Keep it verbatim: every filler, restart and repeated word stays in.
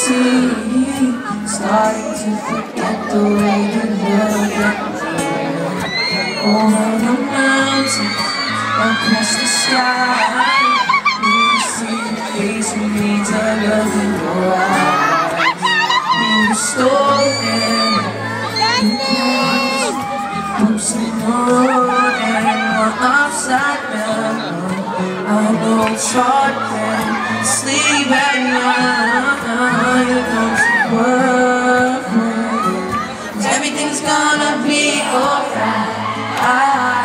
see, starting to forget the way you look at me. Over the mountains, across the sky, you see the face of me to look in your eyes. You restore them, you cross, bumps in the road, and we're upside down. I know it's hard when sleep at night. You don't worry, 'cause everything's gonna be alright.